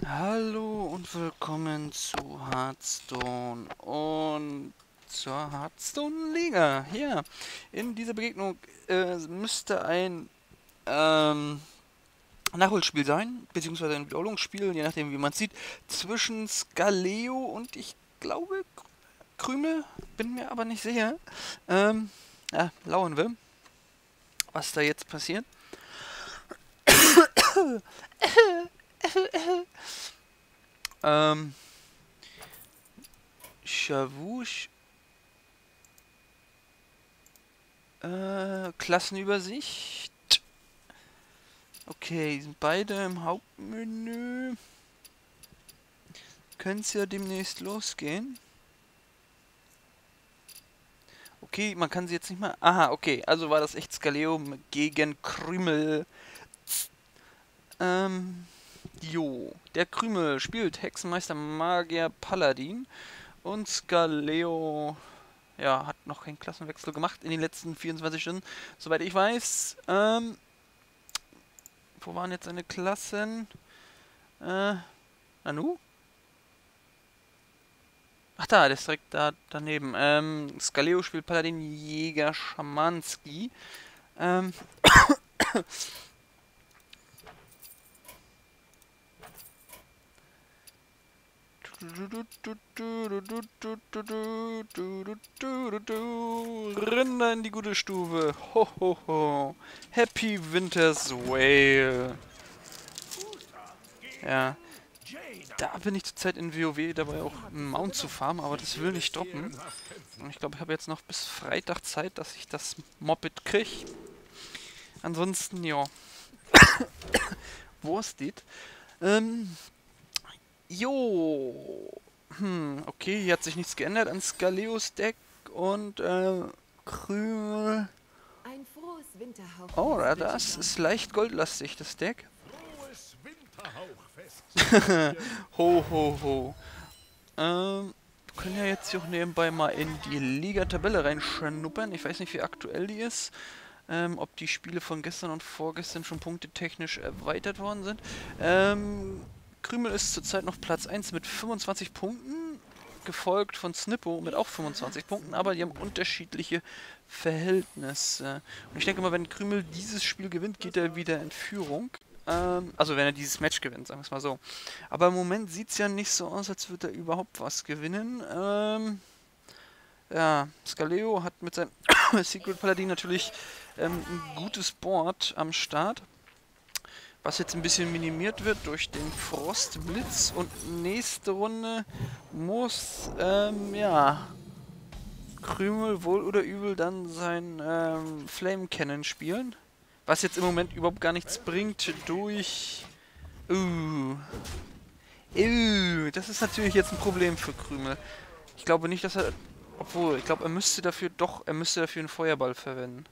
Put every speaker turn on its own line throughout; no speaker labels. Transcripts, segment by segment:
Hallo und willkommen zu Hearthstone und zur Hearthstone Liga. Ja, in dieser Begegnung müsste ein Nachholspiel sein, beziehungsweise ein Wiederholungsspiel, je nachdem wie man es sieht, zwischen Scaleo und ich glaube Krümel, bin mir aber nicht sicher. Ähm, ja, lauern wir, was da jetzt passiert. Ähm, Chavouche, Klassenübersicht. Okay, sind beide im Hauptmenü. Können es ja demnächst losgehen. Okay, man kann sie jetzt nicht mal. Aha, okay, also war das echt Scaleo gegen Krümel. Ähm, jo. Der Krümel spielt Hexenmeister, Magier, Paladin. Und Scaleo, ja, hat noch keinen Klassenwechsel gemacht in den letzten 24 Stunden, soweit ich weiß. Wo waren jetzt seine Klassen? Nanu? Ach da, der ist direkt da daneben. Scaleo spielt Paladin, Jäger, Schamanski. Ähm, Rinder in die gute Stube. Ho, ho, ho. Happy Winter's Whale. Ja, da bin ich zurzeit in WoW dabei auch einen Mount zu farmen, aber das will nicht droppen. Und ich glaube, ich habe jetzt noch bis Freitag Zeit, dass ich das Moped kriege. Ansonsten, ja. Wurstet. Ähm, jo. Okay, hier hat sich nichts geändert an Scaleos Deck und Krümel.
Ein frohes
Oh,
Winterhauchfest wünsche ich
das
euch.
ist leicht goldlastig, das Deck.
Frohes Winterhauchfest sagen wir.
Ho, ho, ho. Wir können ja jetzt hier auch nebenbei mal in die Liga-Tabelle reinschnuppern. Ich weiß nicht, wie aktuell die ist. Ob die Spiele von gestern und vorgestern schon punktetechnisch erweitert worden sind. Krümel ist zurzeit noch Platz 1 mit 25 Punkten, gefolgt von Snippo mit auch 25 Punkten, aber die haben unterschiedliche Verhältnisse. Und ich denke mal, wenn Krümel dieses Spiel gewinnt, geht er wieder in Führung. Also wenn er dieses Match gewinnt, sagen wir es mal so. Aber im Moment sieht es ja nicht so aus, als würde er überhaupt was gewinnen. Ja, Scaleo hat mit seinem Secret Paladin natürlich ein gutes Board am Start, was jetzt ein bisschen minimiert wird durch den Frostblitz. Und nächste Runde muss, ja, Krümel wohl oder übel dann sein Flame Cannon spielen. Was jetzt im Moment überhaupt gar nichts bringt durch... das ist natürlich jetzt ein Problem für Krümel. Ich glaube nicht, dass er... Obwohl, ich glaube, er müsste dafür einen Feuerball verwenden.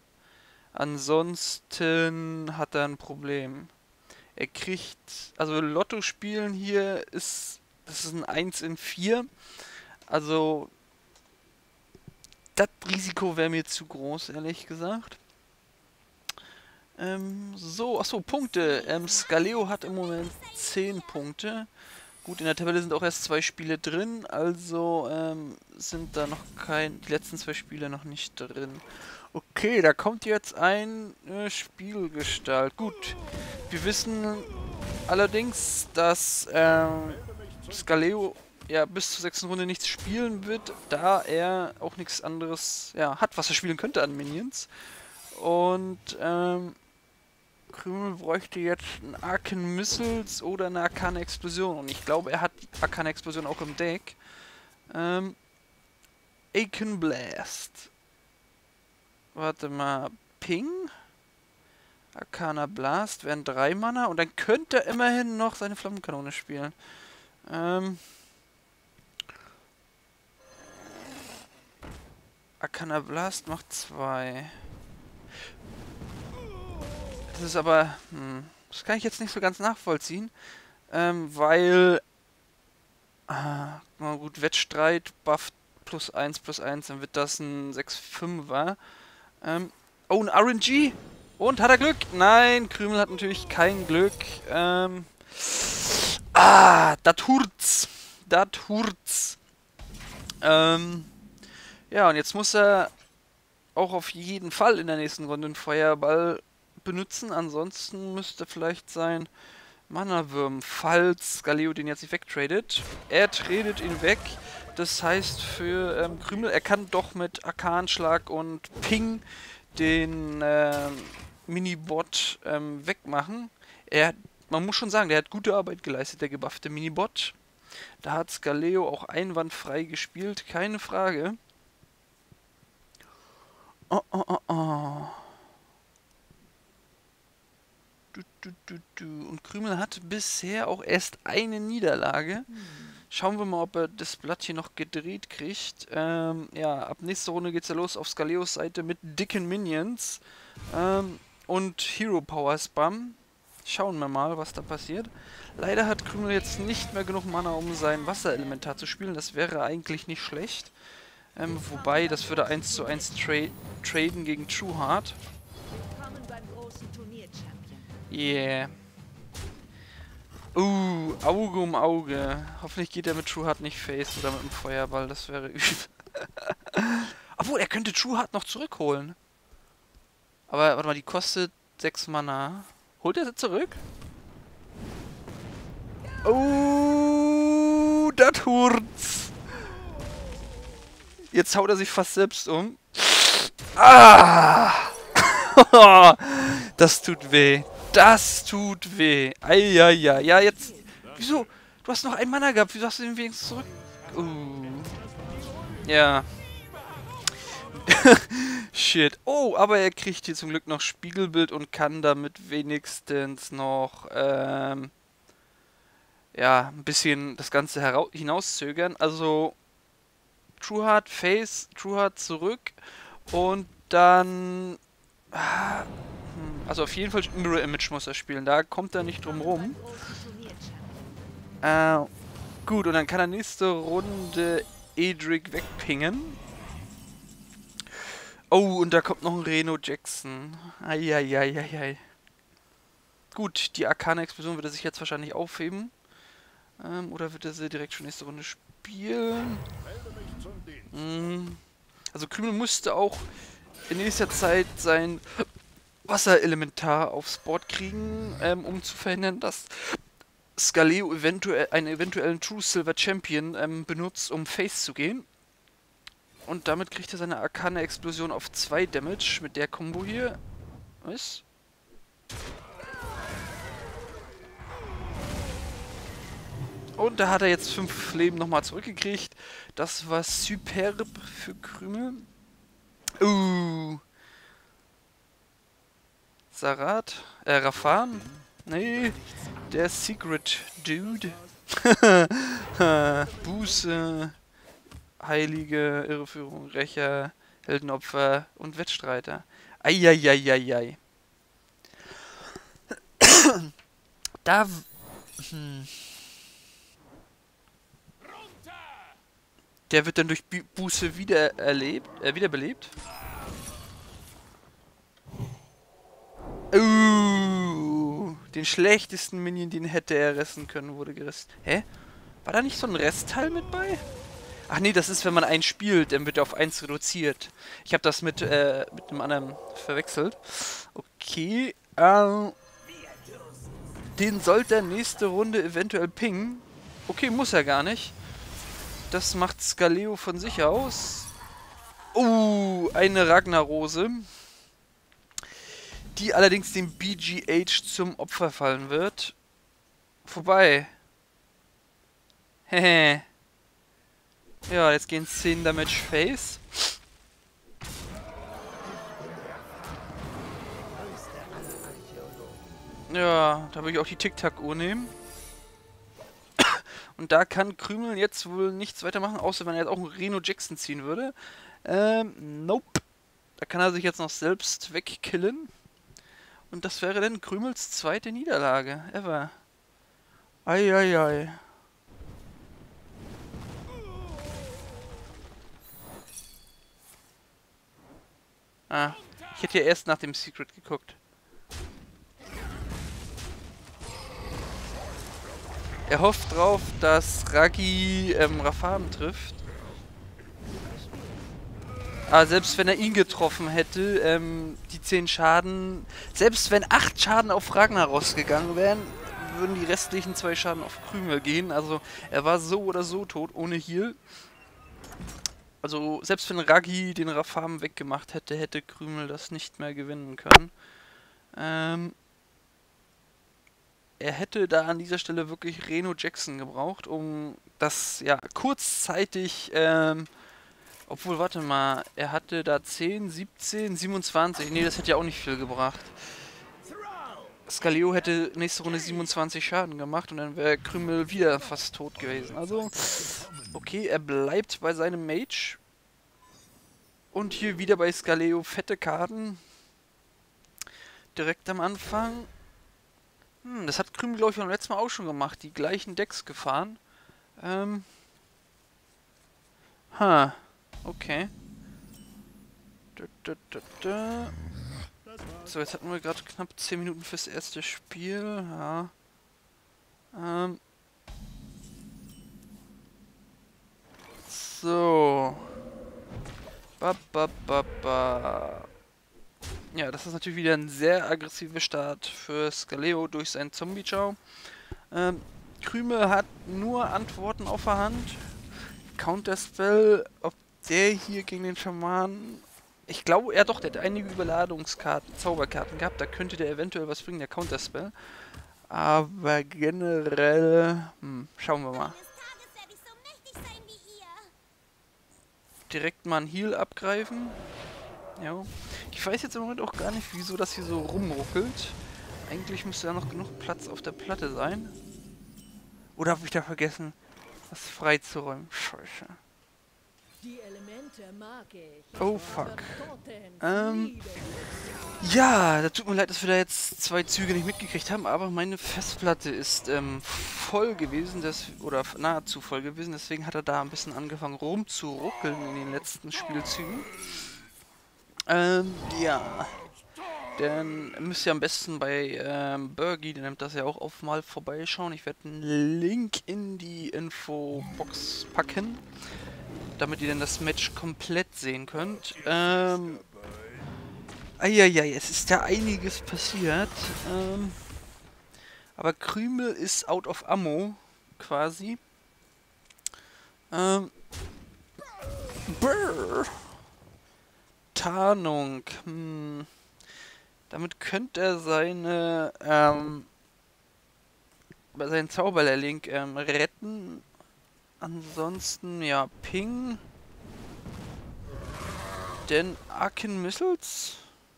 Ansonsten hat er ein Problem. Er kriegt... Also Lotto spielen hier ist... Das ist ein 1 in 4. Also... Das Risiko wäre mir zu groß, ehrlich gesagt. Achso, Punkte. Scaleo hat im Moment 10 Punkte. Gut, in der Tabelle sind auch erst 2 Spiele drin, also sind da noch die letzten 2 Spiele noch nicht drin. Okay, da kommt jetzt ein Spielgestalt. Gut, wir wissen allerdings, dass Scaleo ja bis zur 6. Runde nichts spielen wird, da er auch nichts anderes hat, was er spielen könnte an Minions. Und Krümel bräuchte jetzt einen Arcan Missiles oder eine Arkane Explosion. Und ich glaube, er hat die Arkane Explosion auch im Deck. Aiken Blast. Warte mal. Ping. Arcana Blast wären 3 Mana. Und dann könnte er immerhin noch seine Flammenkanone spielen. Arcana Blast macht 2. Das ist aber... das kann ich jetzt nicht so ganz nachvollziehen. Weil... na gut, Wettstreit, Buff +1/+1, dann wird das ein 6/5er. Oh, ein RNG! Und hat er Glück? Nein, Krümel hat natürlich kein Glück. Ah, das hurt's. Das hurt's. Ja, und jetzt muss er auch auf jeden Fall in der nächsten Runde einen Feuerball benutzen. Ansonsten müsste vielleicht sein Mana-Würm, falls Galio den jetzt nicht wegtradet. Er tradet ihn weg. Das heißt für Krümel, er kann doch mit Arkanschlag und Ping den Minibot wegmachen. Man muss schon sagen, der hat gute Arbeit geleistet, der gebuffte Minibot. Da hat Skaleo auch einwandfrei gespielt, keine Frage. Oh, oh, oh, oh. Und Krümel hat bisher auch erst eine Niederlage. Schauen wir mal, ob er das Blatt hier noch gedreht kriegt. Ja, ab nächster Runde geht's ja los auf Skaleos Seite mit dicken Minions und Hero Power Spam. Schauen wir mal, was da passiert. Leider hat Krümel jetzt nicht mehr genug Mana, um sein Wasserelementar zu spielen. Das wäre eigentlich nicht schlecht. Wobei, das würde 1:1 traden gegen True Heart. Yeah. Auge um Auge. Hoffentlich geht er mit True Heart nicht face oder mit dem Feuerball. Das wäre übel. Obwohl, er könnte True Heart noch zurückholen. Aber, warte mal, die kostet 6 Mana. Holt er sie zurück? Oh, das hurt's. Jetzt haut er sich fast selbst um. Ah! Das tut weh. Das tut weh. Eieiei. Ja, jetzt... Wieso? Du hast noch ein Mana gehabt. Wieso hast du den wenigstens zurück... Ja. Shit. Oh, aber er kriegt hier zum Glück noch Spiegelbild und kann damit wenigstens noch... ja, ein bisschen das Ganze hinauszögern. Also... True Heart face, True Heart zurück und dann... Also auf jeden Fall Mirror Image muss er spielen, da kommt er nicht drum rum. Gut, und dann kann er nächste Runde Edric wegpingen. Oh, und da kommt noch ein Reno Jackson. Eieieiei. Gut, die Arkane-Explosion wird er sich jetzt wahrscheinlich aufheben. Oder wird er sie direkt schon nächste Runde spielen? Also Krümel musste auch in nächster Zeit sein Wasserelementar aufs Board kriegen, um zu verhindern, dass Skaleo einen eventuellen True Silver Champion benutzt, um Face zu gehen. Und damit kriegt er seine Arkane Explosion auf 2 Damage mit der Combo hier. Was? Und da hat er jetzt 5 Leben nochmal zurückgekriegt. Das war superb für Krümel. Sarat? Rafan? Nee, der Secret Dude. Buße, Heilige, Irreführung, Rächer, Heldenopfer und Wettstreiter. Eieieiei. Da... Der wird dann durch Buße wiederbelebt. Den schlechtesten Minion, den hätte er resten können, wurde gerissen. Hä? War da nicht so ein Restteil mit bei? Ach nee, das ist, wenn man einen spielt, dann wird er auf 1 reduziert. Ich habe das mit einem anderen verwechselt. Okay, den sollte er nächste Runde eventuell pingen. Okay, muss er gar nicht. Das macht Skaleo von sich aus. Eine Ragnarose. Die allerdings dem BGH zum Opfer fallen wird. Vorbei. Hehe. Ja, jetzt gehen 10 Damage Face. Ja, da würde ich auch die Tic-Tac-Uhr nehmen. Und da kann Krümel jetzt wohl nichts weitermachen, außer wenn er jetzt auch einen Reno Jackson ziehen würde. Nope. Da kann er sich jetzt noch selbst wegkillen. Und das wäre dann Krümels zweite Niederlage ever. Eieiei. Ich hätte ja erst nach dem Secret geguckt. Er hofft drauf, dass Ragi Rafam trifft. Aber selbst wenn er ihn getroffen hätte, die 10 Schaden, selbst wenn 8 Schaden auf Ragnaros gegangen wären, würden die restlichen 2 Schaden auf Krümel gehen. Also er war so oder so tot, ohne Heal. Also selbst wenn Ragi den Rafam weggemacht hätte, hätte Krümel das nicht mehr gewinnen können. Er hätte da an dieser Stelle wirklich Reno Jackson gebraucht, um das ja kurzzeitig, obwohl, warte mal, er hatte da 10, 17, 27, nee, das hätte ja auch nicht viel gebracht. Skaleo hätte nächste Runde 27 Schaden gemacht und dann wäre Krümel wieder fast tot gewesen. Also, okay, er bleibt bei seinem Mage. Und hier wieder bei Skaleo fette Karten. Direkt am Anfang. Das hat Krümel, glaube ich, beim letzten Mal auch schon gemacht. Die gleichen Decks gefahren. Okay. So, jetzt hatten wir gerade knapp 10 Minuten fürs erste Spiel. Ja. So. Ja, das ist natürlich wieder ein sehr aggressiver Start für Skaleo durch seinen Zombie-Chow. Krümel hat nur Antworten auf der Hand. Counterspell, ob der hier gegen den Schamanen... Ich glaube, ja doch, der hat einige Überladungskarten, Zauberkarten gehabt. Da könnte der eventuell was bringen, der Counterspell. Aber generell... schauen wir mal. Direkt mal einen Heal abgreifen. Ja. Ich weiß jetzt im Moment auch gar nicht, wieso das hier so rumruckelt. Eigentlich müsste da noch genug Platz auf der Platte sein. Oder habe ich da vergessen, das freizuräumen? Scheiße. Oh fuck. Ja, da tut mir leid, dass wir da jetzt 2 Züge nicht mitgekriegt haben, aber meine Festplatte ist voll gewesen, oder nahezu voll gewesen, deswegen hat er da ein bisschen angefangen rumzuruckeln in den letzten Spielzügen. Ja. Dann müsst ihr am besten bei Bergi, der nimmt das ja auch auf, mal vorbeischauen. Ich werde einen Link in die Infobox packen, damit ihr dann das Match komplett sehen könnt. Eieiei, es ist ja einiges passiert. Aber Krümel ist out of ammo, quasi. Brrr. Tarnung. Damit könnte er seine, seinen Zauberlehrling retten. Ansonsten, ja, Ping. Denn Arcane Missiles.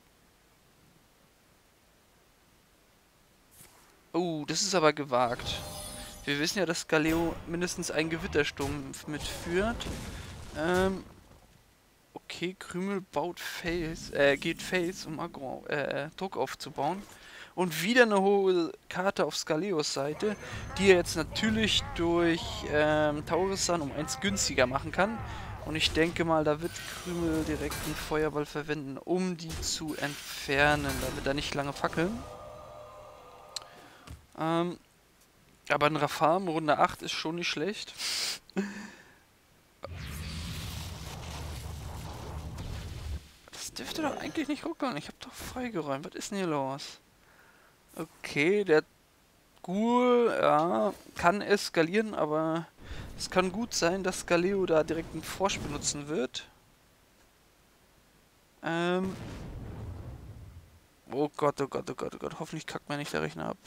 Oh, das ist aber gewagt. Wir wissen ja, dass Galeo mindestens einen Gewittersturm mitführt. Okay, Krümel baut geht Face, um Druck aufzubauen. Und wieder eine hohe Karte auf Skaleos Seite, die er jetzt natürlich durch Taurisan um 1 günstiger machen kann. Und ich denke mal, da wird Krümel direkt einen Feuerball verwenden, um die zu entfernen. Da wird er nicht lange fackeln. Aber ein Rafam Runde 8 ist schon nicht schlecht. Das dürfte doch eigentlich nicht ruckeln. Ich habe doch freigeräumt. Was ist denn hier los? Okay, der Ghoul, ja, kann eskalieren, aber es kann gut sein, dass Galeo da direkt einen Forsch benutzen wird. Oh Gott, oh Gott, oh Gott, oh Gott. Hoffentlich kackt mir nicht der Rechner ab.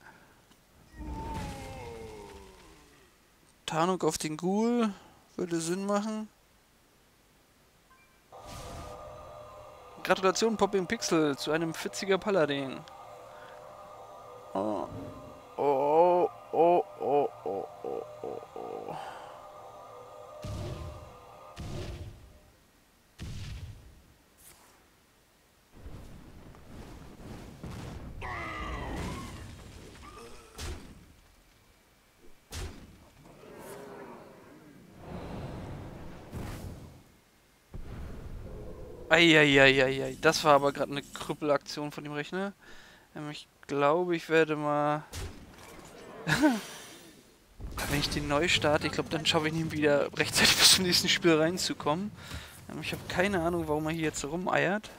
Tarnung auf den Ghoul würde Sinn machen. Gratulation Popping Pixel zu einem 40er Paladin. Oh. Oh, oh, oh, oh, oh, oh, oh. Eieieiei, das war aber gerade eine Krüppelaktion von dem Rechner. Ich glaube, ich werde mal wenn ich den neu starte, ich glaube, dann schaffe ich nicht wieder rechtzeitig bis zum nächsten Spiel reinzukommen. Ich habe keine Ahnung, warum er hier jetzt so rumeiert.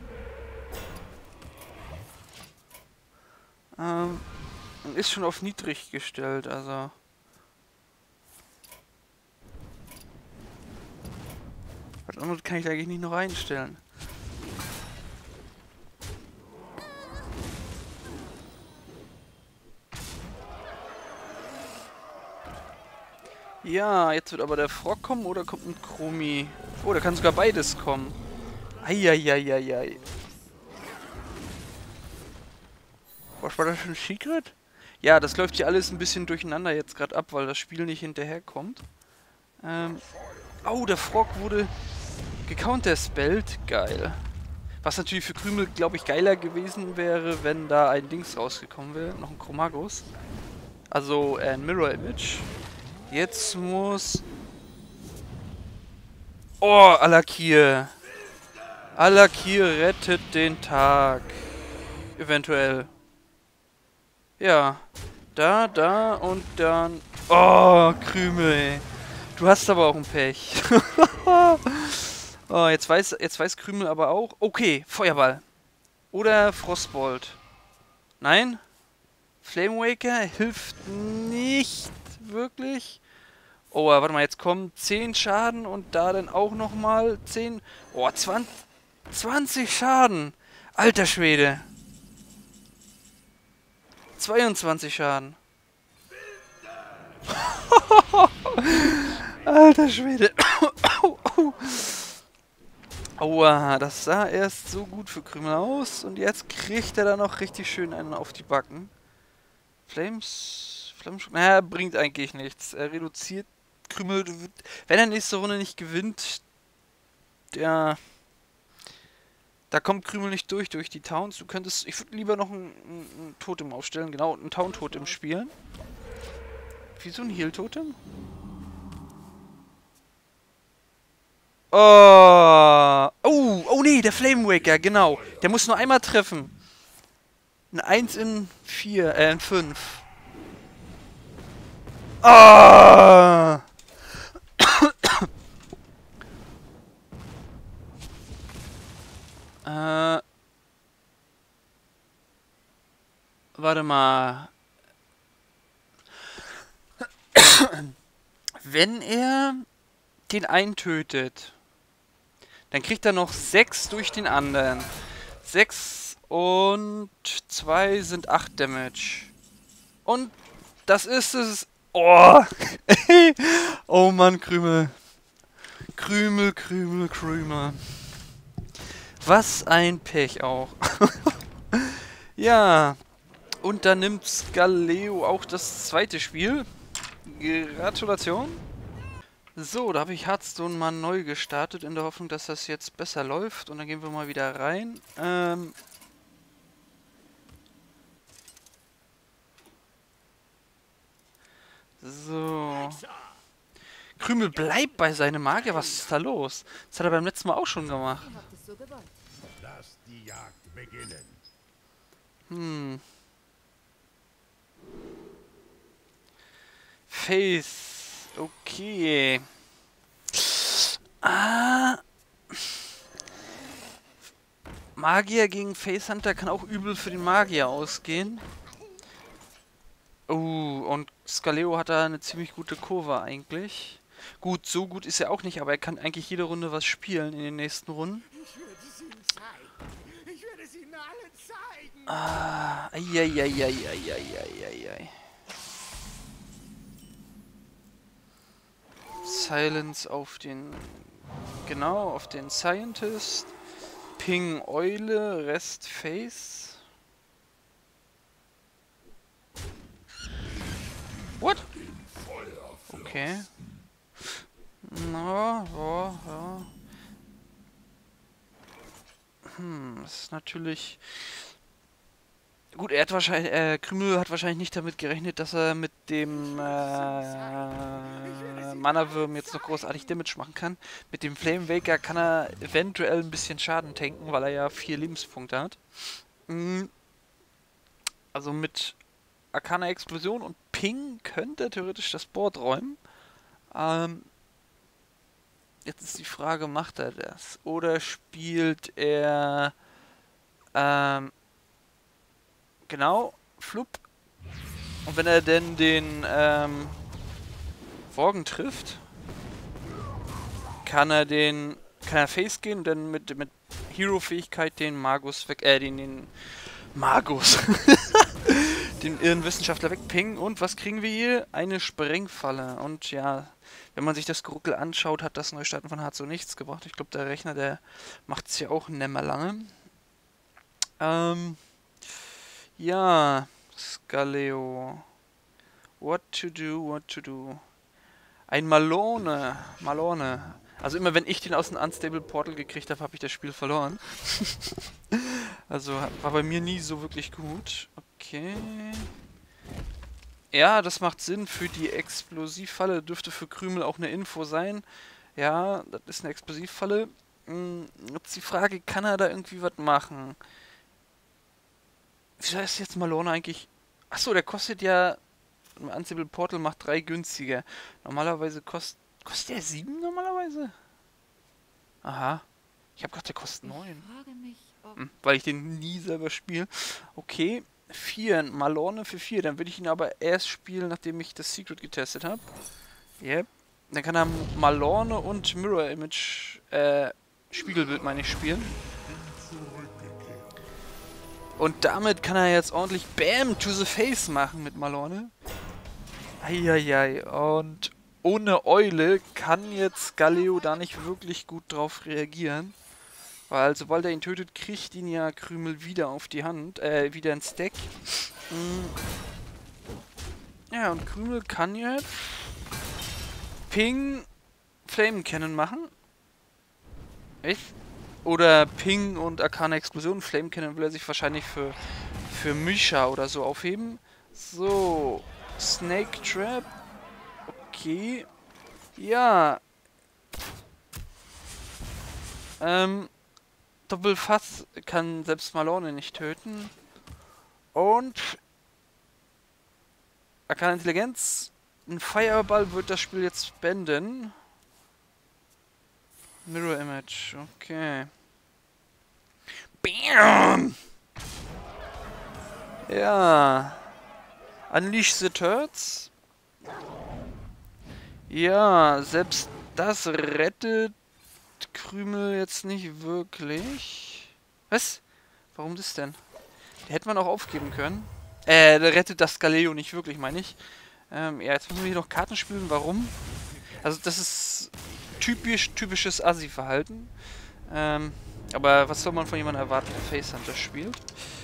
Und ist schon auf niedrig gestellt, also... Was anderes kann ich eigentlich nicht noch einstellen. Ja, jetzt wird aber der Frog kommen oder kommt ein Chromie? Oh, da kann sogar beides kommen. Eieieiei. Was war das für ein Secret? Ja, das läuft hier alles ein bisschen durcheinander jetzt gerade ab, weil das Spiel nicht hinterherkommt. Oh, der Frog wurde gecounterspellt. Geil. Was natürlich für Krümel, glaube ich, geiler gewesen wäre, wenn da ein Dings rausgekommen wäre. Noch ein Chromagus. Also ein Mirror Image. Jetzt muss... Oh, Alakir. Alakir rettet den Tag. Eventuell. Ja. Da und dann... Oh, Krümel, ey. Du hast aber auch ein Pech. Oh, jetzt weiß Krümel aber auch... Okay, Feuerball. Oder Frostbolt. Nein? Flamewaker hilft nicht wirklich. Oh, warte mal, jetzt kommen 10 Schaden und da dann auch nochmal 10... Oh, 20 Schaden. Alter Schwede. 22 Schaden. Alter Schwede. Aua, das sah erst so gut für Krümel aus und jetzt kriegt er da noch richtig schön einen auf die Backen. Flames... Naja, bringt eigentlich nichts. Er reduziert Krümel... Wenn er nächste Runde nicht gewinnt, der... Da kommt Krümel nicht durch die Towns. Du könntest... Ich würde lieber noch ein Totem aufstellen. Genau, ein Town-Totem spielen. Wieso ein Heal-Totem? Oh! Oh nee, der Flamewaker, genau. Der muss nur einmal treffen. Ein 1 in 4, in 5. Ah! Warte mal. Wenn er den einen tötet, dann kriegt er noch 6 durch den anderen. 6 und 2 sind 8 Damage. Und das ist es. Oh! Oh Mann, Krümel. Krümel. Was ein Pech auch. Ja. Und dann nimmt Skaleo auch das zweite Spiel. Gratulation. So, da habe ich Hearthstone mal neu gestartet, in der Hoffnung, dass das jetzt besser läuft. Und dann gehen wir mal wieder rein. So. Krümel bleibt bei seinem Magier. Was ist da los? Das hat er beim letzten Mal auch schon gemacht.
Lass die Jagd beginnen.
Face. Okay. Ah. Magier gegen Face Hunter kann auch übel für den Magier ausgehen. Und Skaleo hat da eine ziemlich gute Kurve eigentlich. Gut, so gut ist er auch nicht, aber er kann eigentlich jede Runde was spielen in den nächsten Runden.
Ich würde es ihnen zeigen. Ich werde es ihnen allen zeigen.
Ah, eieieiei. Silence auf den... Genau, auf den Scientist. Ping Eule, Rest Face. What? Okay. Na, ja. Das ist natürlich... Gut, er hat wahrscheinlich, Krümel hat wahrscheinlich nicht damit gerechnet, dass er mit dem Mana-Wurm jetzt noch großartig Damage machen kann. Mit dem Flamewaker kann er eventuell ein bisschen Schaden tanken, weil er ja 4 Lebenspunkte hat. Also mit Arcana Explosion und Ping könnte theoretisch das Board räumen. Jetzt ist die Frage, macht er das? Oder spielt er... genau, Flup. Und wenn er denn den Worgen trifft, kann er Face gehen und dann mit Hero-Fähigkeit den Magus den Magus, den Irrenwissenschaftler wegpingen. Und was kriegen wir hier? Eine Sprengfalle. Und ja, wenn man sich das Geruckel anschaut, hat das Neustarten von Hard so nichts gebracht. Ich glaube, der Rechner, der macht es ja auch nimmer lange. Ja, Scaleo. What to do? Ein Malone. Also immer wenn ich den aus dem Unstable Portal gekriegt habe, habe ich das Spiel verloren. Also war bei mir nie so wirklich gut. Okay. Ja, das macht Sinn für die Explosivfalle. Dürfte für Krümel auch eine Info sein. Ja, das ist eine Explosivfalle. Jetzt die Frage, kann er da irgendwie was machen? Wieso ist jetzt Malone eigentlich... Achso, der kostet ja... Unstable Portal macht 3 günstiger. Normalerweise kostet der 7 normalerweise? Aha. Ich habe gedacht, der kostet 9. Weil ich den nie selber spiele. Okay. 4. Malone für 4. Dann würde ich ihn aber erst spielen, nachdem ich das Secret getestet habe. Yep. Dann kann er Malone und Mirror Image, Spiegelbild meine ich, spielen. Und damit kann er jetzt ordentlich Bam to the Face machen mit Malone. Eieiei. Und ohne Eule kann jetzt Scaleo da nicht wirklich gut drauf reagieren. Weil sobald er ihn tötet, kriegt ihn ja Krümel wieder auf die Hand. Wieder ins Deck. Ja, und Krümel kann jetzt Ping Flame Cannon machen. Echt? Oder Ping und Arcana Explosion. Flame Cannon will er sich wahrscheinlich für Misha oder so aufheben. So. Snake Trap. Okay. Ja. Doppelfass kann selbst Malone nicht töten. Und Arcana Intelligenz. Ein Fireball wird das Spiel jetzt beenden. Mirror Image. Okay. Bam! Ja. Unleash the Turds. Ja, selbst das rettet Krümel jetzt nicht wirklich. Was? Warum das denn? Die hätte man auch aufgeben können. Der rettet das Scaleo nicht wirklich, meine ich. Ja, jetzt müssen wir hier noch Karten spielen. Warum? Also das ist typisches Assi-Verhalten. Aber was soll man von jemandem erwarten, der Face Hunter spielt?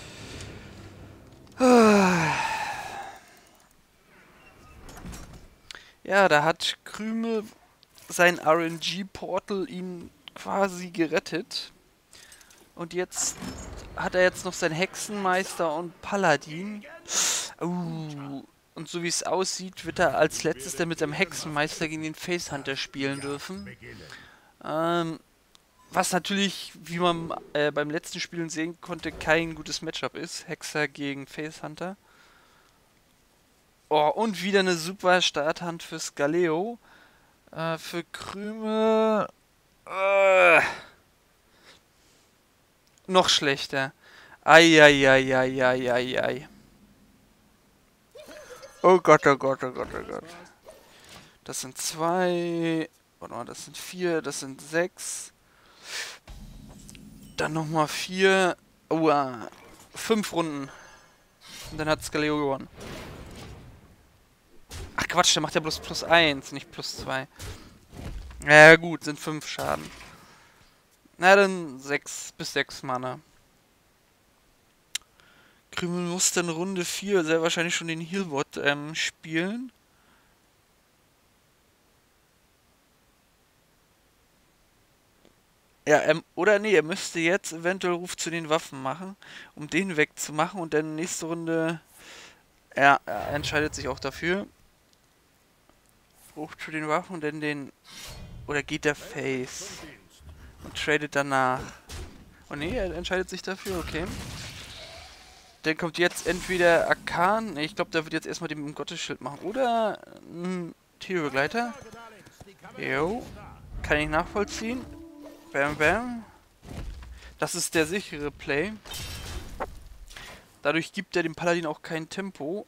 Ja, da hat Krümel sein RNG-Portal ihn quasi gerettet. Und jetzt hat er jetzt noch seinen Hexenmeister und Paladin. Und so wie es aussieht, wird er als letztes dann mit seinem Hexenmeister gegen den Face Hunter spielen dürfen. Was natürlich, wie man beim letzten Spielen sehen konnte, kein gutes Matchup ist. Hexer gegen Face Hunter. Oh, und wieder eine super Starthand für Scaleo. Für Krümel... noch schlechter. Eieieiei. Oh Gott, oh Gott, oh Gott, oh Gott. Das sind 2... Warte mal, das sind 4, das sind 6. Dann nochmal 4. 5 Runden. Und dann hat Scaleo gewonnen. Ach Quatsch, der macht ja bloß +1, nicht +2. Ja gut, sind 5 Schaden. Na dann 6 bis 6 Mana. Krümel muss dann Runde 4 sehr wahrscheinlich schon den Healbot spielen. Ja, oder nee, er müsste jetzt eventuell Ruf zu den Waffen machen, um den wegzumachen und dann nächste Runde... Ja, er entscheidet sich auch dafür. Ruf zu den Waffen und dann den... Oder geht der Face? Und tradet danach. Oh nee, er entscheidet sich dafür, okay. Dann kommt jetzt entweder Arkan. Ne, ich glaube, der wird jetzt erstmal den Gottesschild machen. Oder ein Tierbegleiter. Jo. Kann ich nachvollziehen. Bam, bam. Das ist der sichere Play. Dadurch gibt er dem Paladin auch kein Tempo.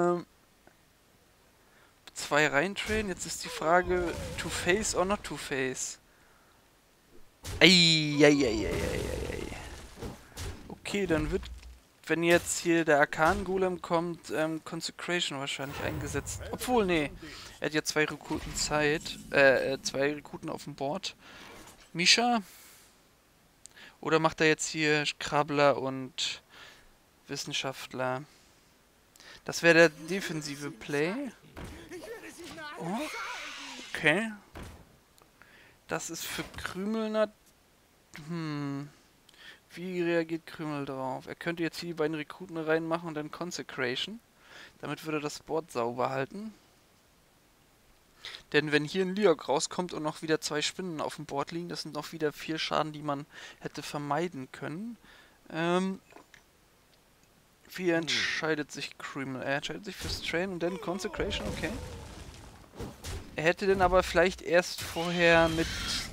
2 reintrainen. Jetzt ist die Frage, To-Face or not To-Face? Eieieiei. Okay, dann wird, wenn jetzt hier der Arkan-Golem kommt, Consecration wahrscheinlich eingesetzt. Obwohl, nee. Er hat ja 2 Rekruten Zeit. 2 Rekruten auf dem Board. Misha? Oder macht er jetzt hier Krabbler und Wissenschaftler? Das wäre der defensive Play. Oh, okay. Das ist für Krümel Wie reagiert Krümel drauf? Er könnte jetzt hier die beiden Rekruten reinmachen und dann Consecration. Damit würde er das Board sauber halten. Denn wenn hier ein Liok rauskommt und noch wieder 2 Spinnen auf dem Board liegen, das sind noch wieder 4 Schaden, die man hätte vermeiden können. Wie entscheidet sich Krümel? Er entscheidet sich fürs Train und dann Consecration, okay. Er hätte dann aber vielleicht erst vorher mit...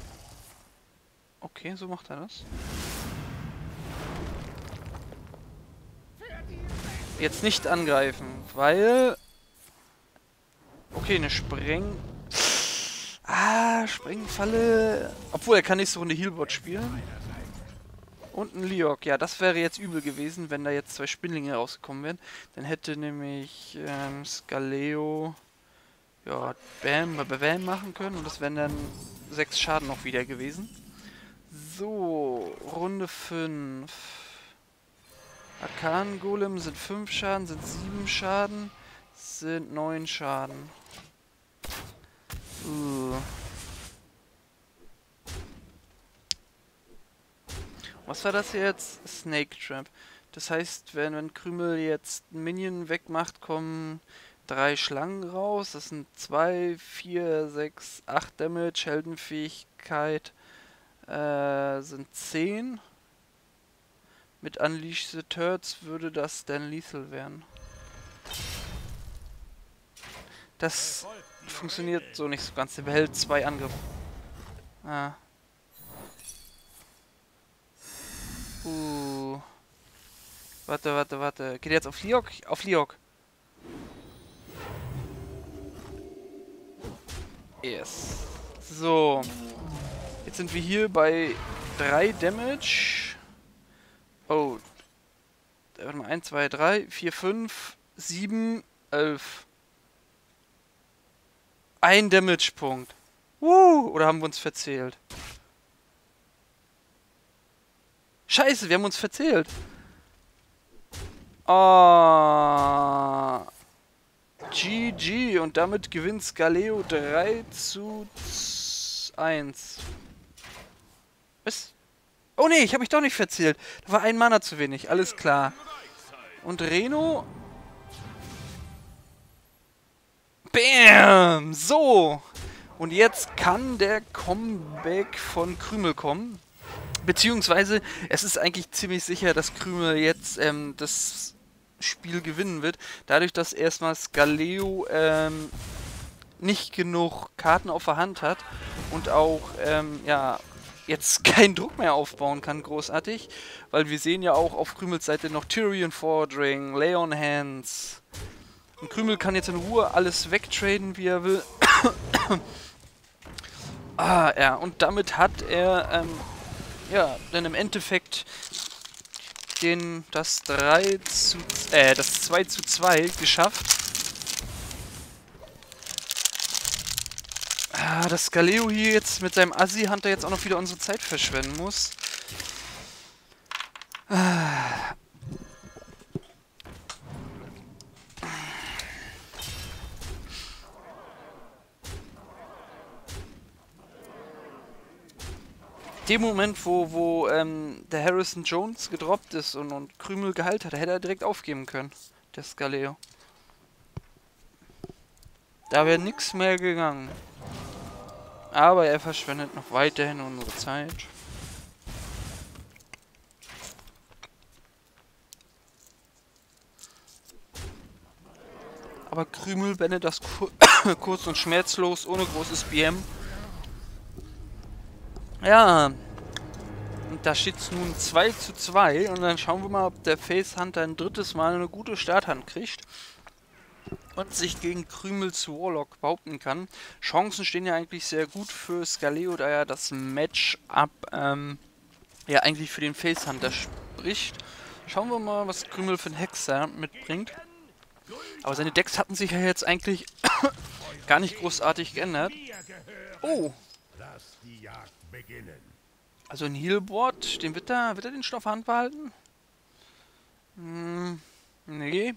Okay, so macht er das. Jetzt nicht angreifen, weil... Okay, eine Sprengfalle... Obwohl, er kann nächste Runde Healbot spielen. Und ein Liok. Ja, das wäre jetzt übel gewesen, wenn da jetzt 2 Spinnlinge rausgekommen wären. Dann hätte nämlich Scaleo... Ja, Bam machen können. Und das wären dann 6 Schaden noch wieder gewesen. So, Runde 5. Arkan-Golem sind 5 Schaden, sind 7 Schaden, sind 9 Schaden. Was war das jetzt? Snake Trap. Das heißt, wenn Krümel jetzt einen Minion wegmacht, kommen 3 Schlangen raus. Das sind 2, 4, 6, 8 Damage. Heldenfähigkeit sind 10. Mit Unleash the Turds würde das dann lethal werden. Das funktioniert so nicht so ganz. Der behält 2 Angriffe. Ah. Warte. Geht er jetzt auf Liok? Auf Liok. Yes. So. Jetzt sind wir hier bei 3 Damage. Oh. Warte mal. 1, 2, 3, 4, 5, 7, 11. 1 Damage-Punkt. Oder haben wir uns verzählt? Scheiße, wir haben uns verzählt. Oh. GG. Und damit gewinnt Scaleo 3:1. Was? Oh nee, ich habe mich doch nicht verzählt. Da war ein Mana zu wenig. Alles klar. Und Reno... Bam! So. Und jetzt kann der Comeback von Krümel kommen. Beziehungsweise, es ist eigentlich ziemlich sicher, dass Krümel jetzt das Spiel gewinnen wird. Dadurch, dass erstmal Scaleo nicht genug Karten auf der Hand hat und auch, ja, jetzt keinen Druck mehr aufbauen kann, großartig. Weil wir sehen ja auch auf Krümels Seite noch Tyrion Fordring, Leon Hands. Und Krümel kann jetzt in Ruhe alles wegtraden, wie er will. Ja, und damit hat er, ja, dann im Endeffekt das 2:2 geschafft. Dass Scaleo hier jetzt mit seinem Assi-Hunter jetzt auch noch wieder unsere Zeit verschwenden muss. Dem Moment, wo der Harrison Jones gedroppt ist und Krümel geheilt hat, hätte er direkt aufgeben können, der Scaleo. Da wäre nichts mehr gegangen. Aber er verschwendet noch weiterhin unsere Zeit. Aber Krümel beendet das kurz und schmerzlos, ohne großes BM. Ja, und da steht es nun 2:2 und dann schauen wir mal, ob der Face Hunter ein drittes Mal eine gute Starthand kriegt und sich gegen Krümels Warlock behaupten kann. Chancen stehen ja eigentlich sehr gut für Scaleo, da ja das Matchup ja eigentlich für den Face Hunter spricht. Schauen wir mal, was Krümel für einen Hexer mitbringt. Aber seine Decks hatten sich ja jetzt eigentlich gar nicht großartig geändert. Oh,
Lass die Jagd beginnen.
also ein Healboard, wird er den Stoff Hand behalten? Nee.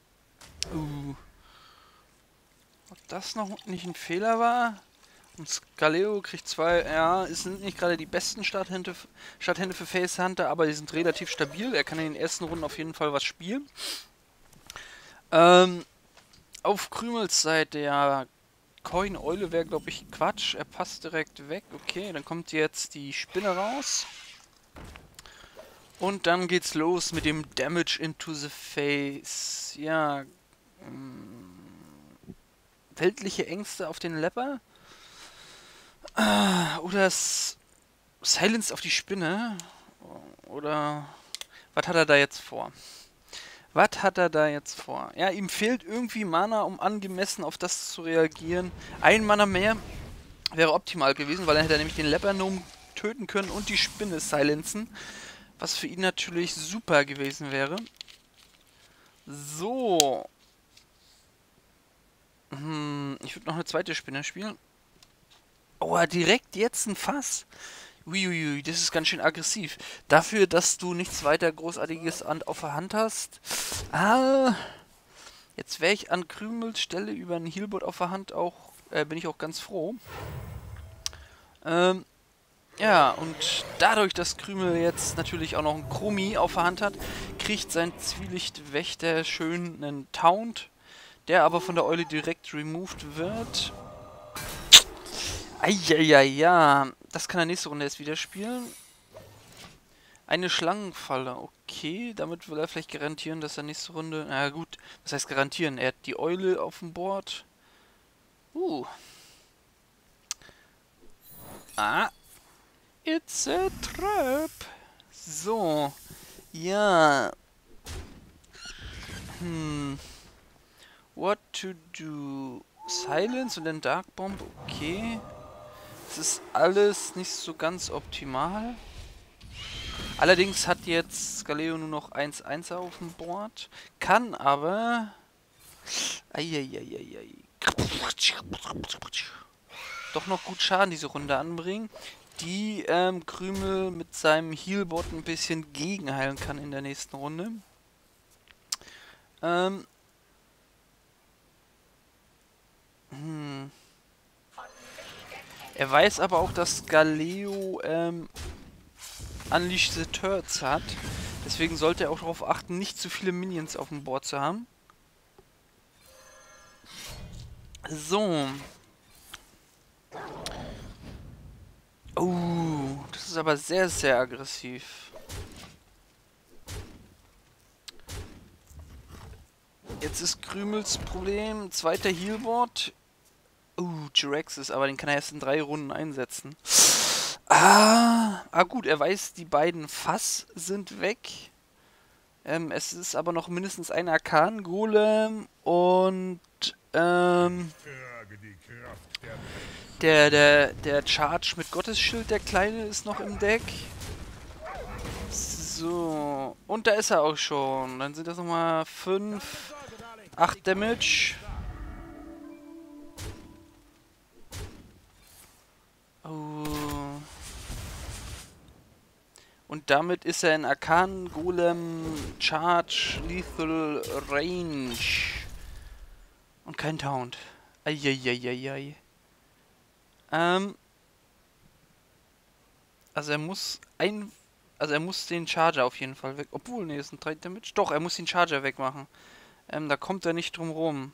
Ob das noch nicht ein Fehler war? Und Scaleo kriegt zwei, ja, es sind nicht gerade die besten Starthände für Face Hunter, aber die sind relativ stabil. Er kann in den ersten Runden auf jeden Fall was spielen. Auf Krümels Seite, ja, Coin-Eule wäre, glaube ich, Quatsch. Er passt direkt weg. Okay, dann kommt jetzt die Spinne raus. Und dann geht's los mit dem Damage into the Face. Ja, weltliche Ängste auf den Lepper. Oder Silence auf die Spinne. Oder was hat er da jetzt vor? Was hat er da jetzt vor? Ja, ihm fehlt irgendwie Mana, um angemessen auf das zu reagieren. Ein Mana mehr wäre optimal gewesen, weil dann hätte er nämlich den Lepernom töten können und die Spinne silenzen. Was für ihn natürlich super gewesen wäre. So. Ich würde noch eine zweite Spinne spielen. Oh, direkt jetzt ein Fass. Uiuiui, das ist ganz schön aggressiv. Dafür, dass du nichts weiter Großartiges auf der Hand hast. Jetzt wäre ich an Krümels Stelle über ein Healbot auf der Hand auch, bin ich auch ganz froh. Ja, und dadurch, dass Krümel jetzt natürlich auch noch einen Chromie auf der Hand hat, kriegt sein Zwielichtwächter schön einen Taunt, der aber von der Eule direkt removed wird. Eieiei, das kann er nächste Runde erst wieder spielen. Eine Schlangenfalle, okay. Damit will er vielleicht garantieren, dass er nächste Runde... Na gut, was heißt garantieren? Er hat die Eule auf dem Board. It's a trap. So. Ja. What to do? Silence und dann Dark Bomb, okay. Es ist alles nicht so ganz optimal. Allerdings hat jetzt Scaleo nur noch 1-1 auf dem Board. Kann aber... doch noch gut Schaden diese Runde anbringen. Die Krümel mit seinem Healbot ein bisschen gegenheilen kann in der nächsten Runde. Er weiß aber auch, dass Scaleo Unleash the Turds hat. Deswegen sollte er auch darauf achten, nicht zu viele Minions auf dem Board zu haben. So. Oh, das ist aber sehr, sehr aggressiv. Jetzt ist Krümels Problem, zweiter Healboard. Jiraxis, aber den kann er erst in 3 Runden einsetzen. Gut, er weiß, die beiden Fass sind weg. Es ist aber noch mindestens ein Arkan-Golem und der Charge mit Gottesschild, der kleine, ist noch im Deck. So, und da ist er auch schon. Dann sind das nochmal 5, 8 Damage. Und damit ist er in Arkan Golem Charge Lethal Range. Und kein Taunt. Eieieiei. Also er muss den Charger auf jeden Fall weg. Obwohl, ne, ist ein 3 Damage. Doch, er muss den Charger wegmachen. Da kommt er nicht drum rum.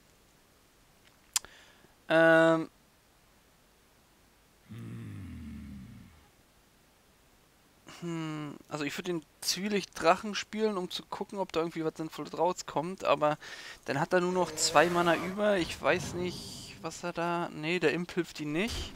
Also ich würde den Zwielicht-Drachen spielen, um zu gucken, ob da irgendwie was Sinnvolles rauskommt, aber dann hat er nur noch 2 Mana über. Ich weiß nicht, was er da... Nee, der Imp hilft ihn nicht.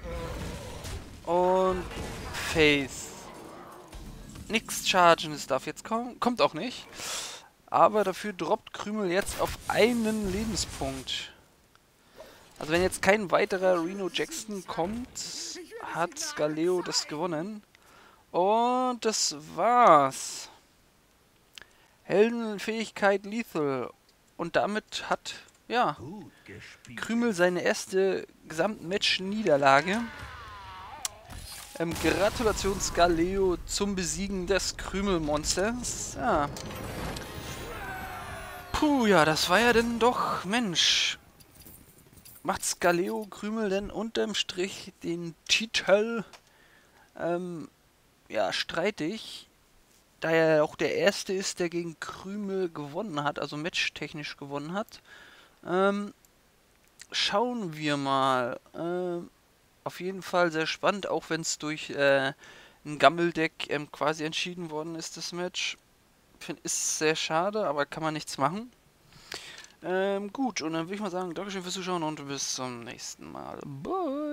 Und Face. Nix chargen, es darf jetzt kommen. Kommt auch nicht. Aber dafür droppt Krümel jetzt auf einen Lebenspunkt. Also wenn jetzt kein weiterer Reno Jackson kommt, hat Skaleo das gewonnen. Und das war's. Heldenfähigkeit Lethal. Und damit hat, ja, Krümel seine erste Gesamtmatch-Niederlage. Gratulation Skaleo zum Besiegen des Krümelmonsters. Ja. Puh, ja, das war ja denn doch, Mensch. Macht Skaleo Krümel denn unterm Strich den Titel, ja, streitig. Da er auch der Erste ist, der gegen Krümel gewonnen hat, also matchtechnisch gewonnen hat. Schauen wir mal. Auf jeden Fall sehr spannend, auch wenn es durch ein Gammeldeck quasi entschieden worden ist, das Match. Ist sehr schade, aber kann man nichts machen. Gut, und dann würde ich mal sagen, Dankeschön fürs Zuschauen und bis zum nächsten Mal. Bye!